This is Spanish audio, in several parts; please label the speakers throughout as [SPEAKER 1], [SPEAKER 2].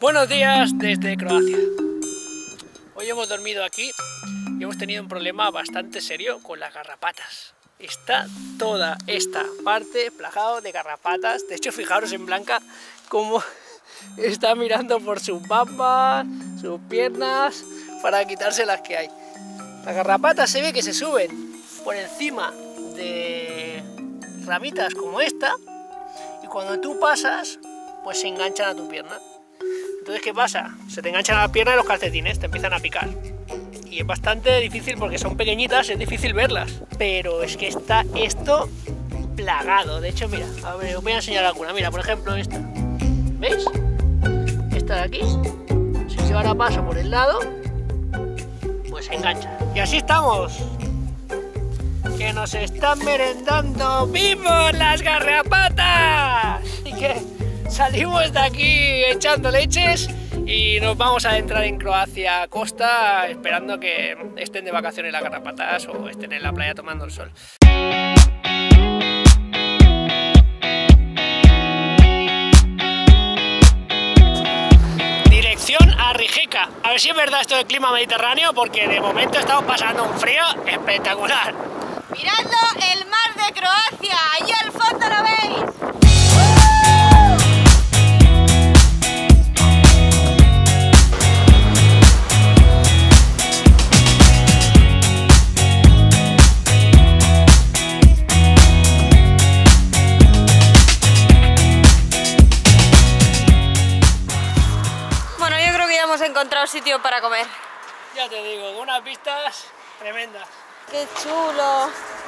[SPEAKER 1] Buenos días desde Croacia. Hoy hemos dormido aquí y hemos tenido un problema bastante serio con las garrapatas. Está toda esta parte plagado de garrapatas. De hecho, fijaros en Blanca cómo está mirando por sus bambas, sus piernas, para quitarse las que hay. Las garrapatas se ve que se suben por encima de ramitas como esta y cuando tú pasas, pues se enganchan a tu pierna. Entonces, ¿qué pasa? Se te enganchan a la pierna y los calcetines te empiezan a picar. Y es bastante difícil porque son pequeñitas, es difícil verlas. Pero es que está esto plagado. De hecho, mira, a ver, os voy a enseñar alguna. Mira, por ejemplo, esta. ¿Veis? Esta de aquí. Si yo ahora paso por el lado, pues se engancha. Y así estamos. Que nos están merendando vivos las garrapatas. Y que salimos de aquí echando leches y nos vamos a adentrar en Croacia costa, esperando que estén de vacaciones las garrapatas o estén en la playa tomando el sol. Dirección a Rijeka. A ver si es verdad esto del clima mediterráneo, porque de momento estamos pasando un frío espectacular.
[SPEAKER 2] ¡Mirando el mar de Croacia! ¡Allí al fondo lo veis! Bueno, yo creo que ya hemos encontrado sitio para comer.
[SPEAKER 1] Ya te digo, con unas vistas tremendas.
[SPEAKER 2] ¡Qué chulo!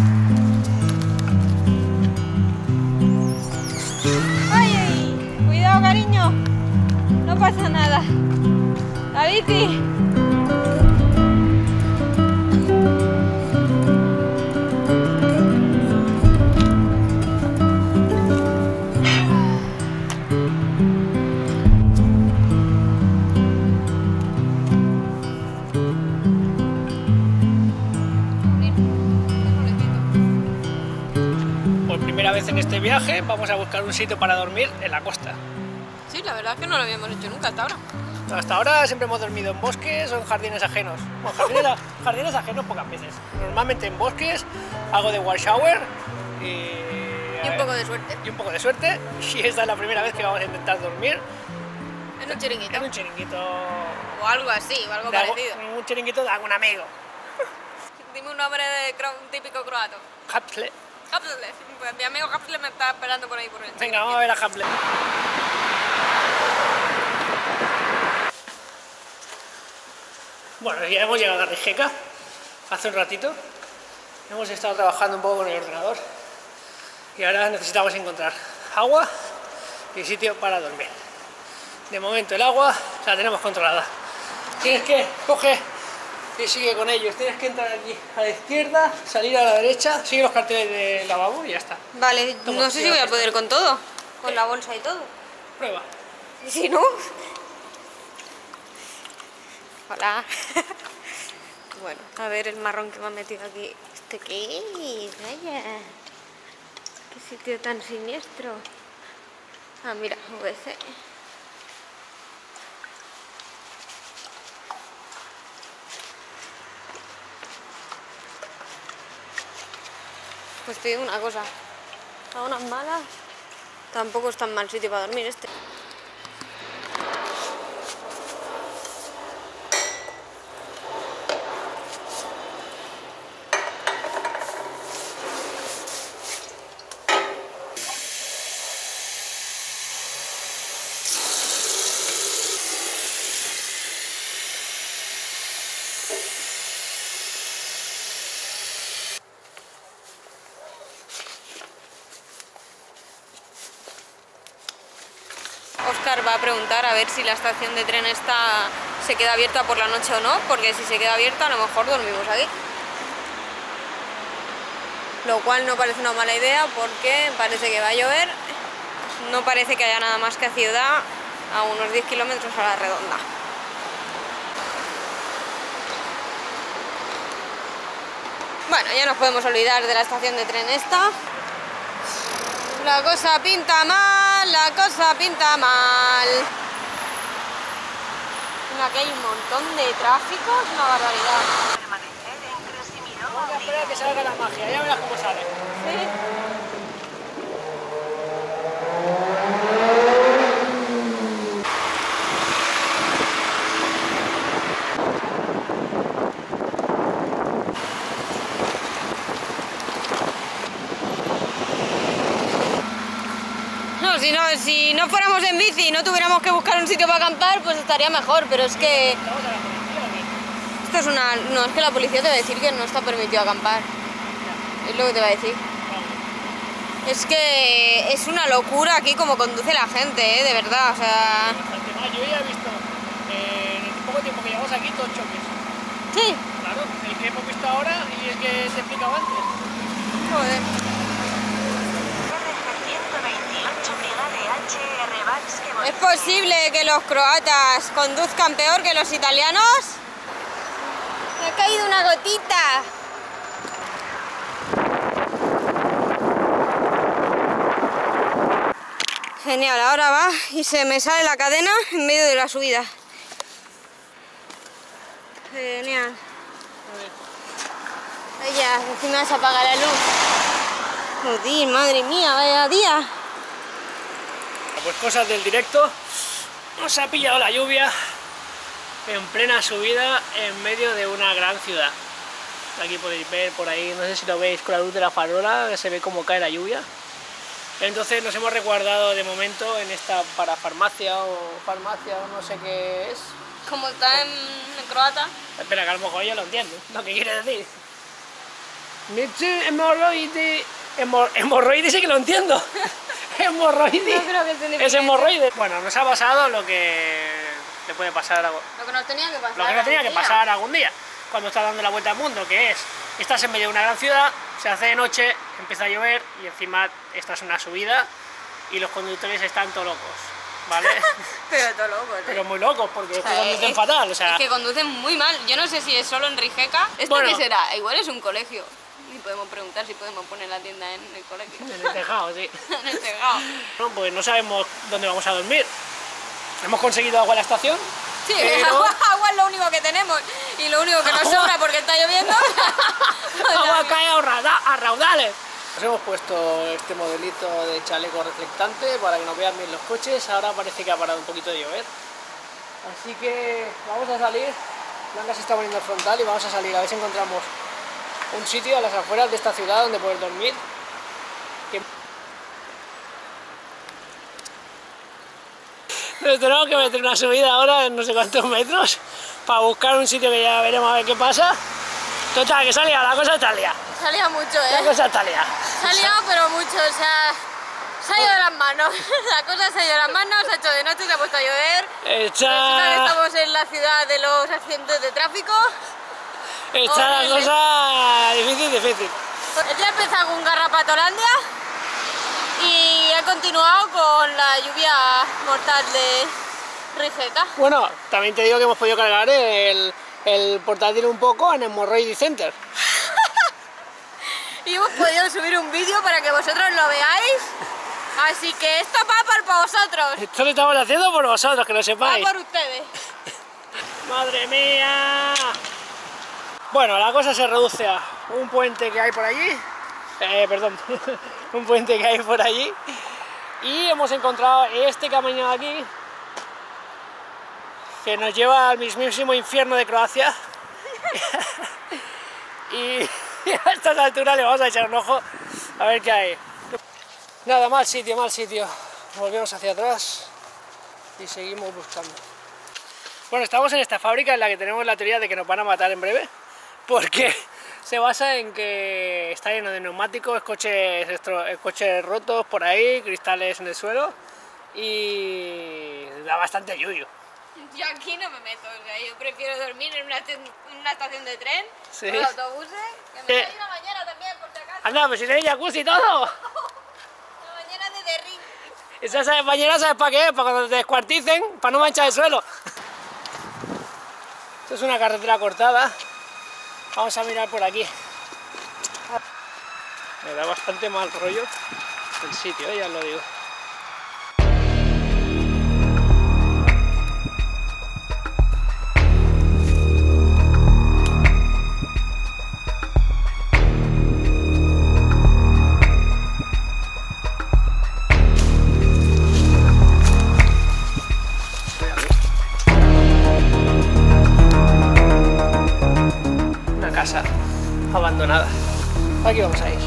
[SPEAKER 2] ¡Ay, ay! Cuidado, cariño. No pasa nada. La bici.
[SPEAKER 1] Primera vez en este viaje, vamos a buscar un sitio para dormir en la costa.
[SPEAKER 2] Sí, la verdad es que no lo habíamos hecho nunca hasta ahora.
[SPEAKER 1] Hasta ahora siempre hemos dormido en bosques o en jardines ajenos. Bueno, jardines ajenos pocas veces. Normalmente en bosques, algo de wash shower
[SPEAKER 2] y un poco de suerte.
[SPEAKER 1] Y un poco de suerte. Y esta es la primera vez que vamos a intentar dormir
[SPEAKER 2] en un chiringuito.
[SPEAKER 1] En un chiringuito.
[SPEAKER 2] O algo así, o algo parecido.
[SPEAKER 1] Un chiringuito de algún amigo.
[SPEAKER 2] Dime un nombre de un típico croato.
[SPEAKER 1] Hapsle.
[SPEAKER 2] Hapsle. Pues mi amigo Hapsle me está esperando por ahí por el.
[SPEAKER 1] Venga, vamos a ver a Hapsle. Bueno, ya hemos llegado a Rijeka hace un ratito. Hemos estado trabajando un poco con el ordenador y ahora necesitamos encontrar agua y sitio para dormir. De momento el agua la tenemos controlada. Tienes que coger y sigue con ellos. Tienes que entrar aquí a la izquierda, salir a la derecha, sigue los carteles del lavabo y ya está.
[SPEAKER 2] Vale, no sé si voy a poder con todo, con la bolsa y todo.
[SPEAKER 1] Prueba.
[SPEAKER 2] ¿Y si no? Hola. Bueno, a ver el marrón que me ha metido aquí. ¿Este qué es? Vaya. Qué sitio tan siniestro. Ah, mira, VC. Pues te digo una cosa, a unas malas tampoco es tan mal sitio para dormir este. Óscar va a preguntar a ver si la estación de tren esta se queda abierta por la noche o no, porque si se queda abierta a lo mejor dormimos aquí. Lo cual no parece una mala idea porque parece que va a llover, no parece que haya nada más que ciudad a unos 10 kilómetros a la redonda. Bueno, ya nos podemos olvidar de la estación de tren esta. La cosa pinta mal, la cosa pinta mal. Aquí hay un montón de tráfico, es una barbaridad.
[SPEAKER 1] Vamos a esperar a que salga la magia, ya verás cómo sale.
[SPEAKER 2] Sí. Si no fuéramos en bici y no tuviéramos que buscar un sitio para acampar, pues estaría mejor, pero es que... Esto es una... No, es que la policía te va a decir que no está permitido acampar. Es lo que te va a decir. Es que es una locura aquí como conduce la gente, de verdad, o sea...
[SPEAKER 1] Yo ya he visto en el poco tiempo que llevamos aquí 2 choques.
[SPEAKER 2] Sí.
[SPEAKER 1] Claro, el que hemos visto ahora y el que te explicaba antes.
[SPEAKER 2] Joder. ¿Es posible que los croatas conduzcan peor que los italianos? Me ha caído una gotita. Genial, ahora va y se me sale la cadena en medio de la subida. Genial. Ya, encima se apaga la luz. Joder, madre mía, vaya día.
[SPEAKER 1] Pues cosas del directo, nos ha pillado la lluvia en plena subida en medio de una gran ciudad. Aquí podéis ver por ahí, no sé si lo veis con la luz de la farola, que se ve cómo cae la lluvia. Entonces nos hemos resguardado de momento en esta parafarmacia o farmacia o no sé qué es.
[SPEAKER 2] Como está en croata.
[SPEAKER 1] Espera, que a lo mejor yo lo entiendo, lo que quiere decir. Hemorroide. Hemorroide sí que lo entiendo. Hemorroide.
[SPEAKER 2] No creo que signifique
[SPEAKER 1] es hemorroide. Bueno, nos ha pasado lo que le puede pasar
[SPEAKER 2] lo que nos tenía que pasar.
[SPEAKER 1] Lo que nos tenía que pasar algún día. Cuando estás dando la vuelta al mundo, que es, estás en medio de una gran ciudad, se hace de noche, empieza a llover y encima estás en una subida y los conductores están todos locos, ¿vale?
[SPEAKER 2] Pero todos locos, ¿eh?
[SPEAKER 1] Pero muy locos, porque conducen fatal, o sea...
[SPEAKER 2] Es que conducen muy mal. Yo no sé si es solo en Rijeka. ¿Esto
[SPEAKER 1] bueno,
[SPEAKER 2] qué será? Igual es un colegio. Y podemos preguntar si podemos poner la tienda en el colegio.
[SPEAKER 1] En el tejado, sí.
[SPEAKER 2] En el tejado.
[SPEAKER 1] No, pues no sabemos dónde vamos a dormir. Hemos conseguido agua en la estación.
[SPEAKER 2] Sí,
[SPEAKER 1] pero...
[SPEAKER 2] agua es lo único que tenemos. Y lo único que nos sobra porque está lloviendo.
[SPEAKER 1] Agua cae a raudales. Nos hemos puesto este modelito de chaleco reflectante para que nos vean bien los coches. Ahora parece que ha parado un poquito de llover. Así que vamos a salir. Blanca se está poniendo el frontal y vamos a salir a ver si encontramos un sitio a las afueras de esta ciudad donde poder dormir. Nos tenemos que meter una subida ahora en no sé cuántos metros para buscar un sitio que ya veremos a ver qué pasa. Total, que salía, la cosa está liada.
[SPEAKER 2] Salía mucho,
[SPEAKER 1] La cosa está liada.
[SPEAKER 2] Salía, pero mucho, o sea, se ha ido de las manos. La cosa se ha ido de las manos, se ha hecho de noche, se ha puesto a llover. Resulta que estamos en la ciudad de los accidentes de tráfico.
[SPEAKER 1] Está la cosa difícil.
[SPEAKER 2] El día empezó con Garrapatolandia y he continuado con la lluvia mortal de Rijeka.
[SPEAKER 1] Bueno, también te digo que hemos podido cargar el portátil un poco en Hemorrhoid Center.
[SPEAKER 2] Y hemos podido subir un vídeo para que vosotros lo veáis. Así que esto va para vosotros.
[SPEAKER 1] Esto lo estamos haciendo por vosotros, que lo sepáis.
[SPEAKER 2] Va por ustedes.
[SPEAKER 1] ¡Madre mía! Bueno, la cosa se reduce a un puente que hay por allí. Perdón, un puente que hay por allí. Y hemos encontrado este camino de aquí, que nos lleva al mismísimo infierno de Croacia. Y a estas alturas le vamos a echar un ojo a ver qué hay. Nada, mal sitio. Volvemos hacia atrás y seguimos buscando. Bueno, estamos en esta fábrica en la que tenemos la teoría de que nos van a matar en breve, porque se basa en que está lleno de neumáticos, coches rotos por ahí, cristales en el suelo y da bastante yuyu.
[SPEAKER 2] Yo aquí no me meto, o sea, yo prefiero dormir en una estación de tren,
[SPEAKER 1] sí,
[SPEAKER 2] con autobuses, que me voy una bañera también, por si acaso.
[SPEAKER 1] Anda, pues si tenéis jacuzzi y todo.
[SPEAKER 2] La bañera de Derry.
[SPEAKER 1] Esa bañera, ¿sabes para qué? Para cuando te descuarticen, para no manchar el suelo. Esto es una carretera cortada. Vamos a mirar por aquí. Me da bastante mal rollo el sitio, ya os lo digo. abandonada. Aquí vamos a ir.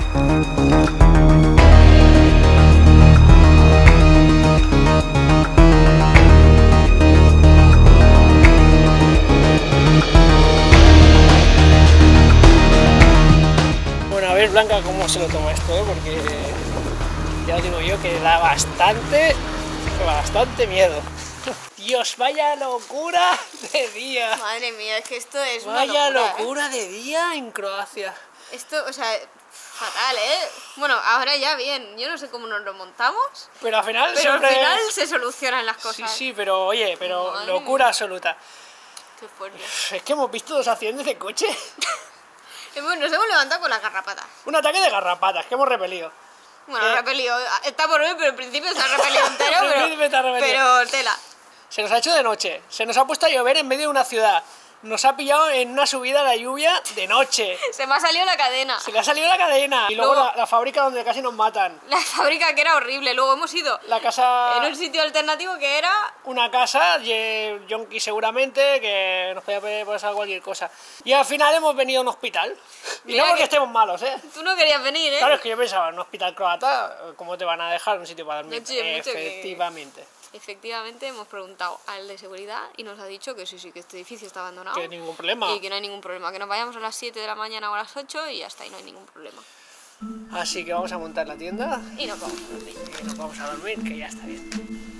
[SPEAKER 1] Bueno, a ver Blanca cómo se lo toma esto, porque ya digo yo que da bastante miedo. Dios, vaya locura de día.
[SPEAKER 2] Madre mía, es que esto es
[SPEAKER 1] Vaya
[SPEAKER 2] una
[SPEAKER 1] locura de día en Croacia.
[SPEAKER 2] Esto, o sea, fatal, ¿eh? Bueno, ahora ya bien, yo no sé cómo nos lo montamos.
[SPEAKER 1] Pero al final
[SPEAKER 2] Pero
[SPEAKER 1] siempre
[SPEAKER 2] al final se solucionan las cosas.
[SPEAKER 1] Sí, pero oye,
[SPEAKER 2] Madre
[SPEAKER 1] locura absoluta.
[SPEAKER 2] Qué fuerte.
[SPEAKER 1] Es que hemos visto 2 accidentes de coche.
[SPEAKER 2] Bueno, nos hemos levantado con las garrapatas.
[SPEAKER 1] Un ataque de garrapatas que hemos repelido.
[SPEAKER 2] Bueno, repelido, está por ver, pero en principio se ha repelido entero,
[SPEAKER 1] En principio está repelido.
[SPEAKER 2] pero tela.
[SPEAKER 1] Se nos ha hecho de noche, se nos ha puesto a llover en medio de una ciudad, nos ha pillado en una subida la lluvia de noche.
[SPEAKER 2] Se me ha salido la cadena.
[SPEAKER 1] Se le ha salido la cadena. Y luego
[SPEAKER 2] Luego-
[SPEAKER 1] la fábrica donde casi nos matan.
[SPEAKER 2] La fábrica que era horrible. Luego hemos ido
[SPEAKER 1] La casa...
[SPEAKER 2] en un sitio alternativo que era...
[SPEAKER 1] Una casa, yonki seguramente, que nos podía pasar cualquier cosa. Y al final hemos venido a un hospital. Y
[SPEAKER 2] Mira
[SPEAKER 1] no porque
[SPEAKER 2] que-
[SPEAKER 1] estemos malos, ¿eh?
[SPEAKER 2] Tú no querías venir, ¿eh?
[SPEAKER 1] Claro, es que yo pensaba, en un hospital croata, ¿cómo te van a dejar un sitio para dormir?
[SPEAKER 2] No chilles mucho, que-
[SPEAKER 1] Efectivamente.
[SPEAKER 2] Efectivamente, hemos preguntado al de seguridad y nos ha dicho que sí, que este edificio está abandonado.
[SPEAKER 1] Que no hay ningún problema.
[SPEAKER 2] Y que no hay ningún problema. Que nos vayamos a las 7 de la mañana o a las 8 y ya está, y no hay ningún problema.
[SPEAKER 1] Así que vamos a montar la tienda
[SPEAKER 2] Y nos vamos a dormir.
[SPEAKER 1] y nos vamos a dormir, que ya está bien.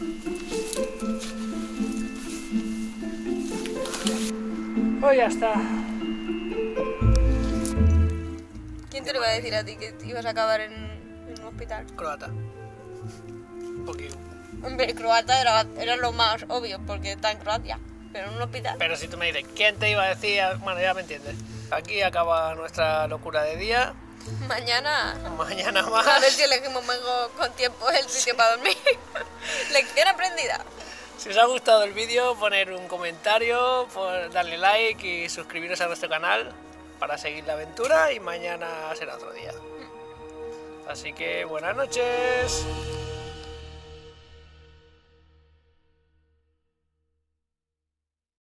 [SPEAKER 1] Pues ya está.
[SPEAKER 2] ¿Quién te lo iba a decir a ti que ibas a acabar en un hospital?
[SPEAKER 1] Croata. Porque...
[SPEAKER 2] Hombre, croata era lo más obvio porque está en Croacia, pero en un hospital.
[SPEAKER 1] Pero si tú me dices, ¿quién te iba a decir? Bueno, ya me entiendes. Aquí acaba nuestra locura de día.
[SPEAKER 2] Mañana
[SPEAKER 1] Mañana
[SPEAKER 2] a
[SPEAKER 1] más.
[SPEAKER 2] ver si elegimos mejor con tiempo el sitio para dormir. Lección aprendida.
[SPEAKER 1] Si os ha gustado el vídeo, poner un comentario, darle like y suscribiros a nuestro canal para seguir la aventura y mañana será otro día. Así que buenas noches.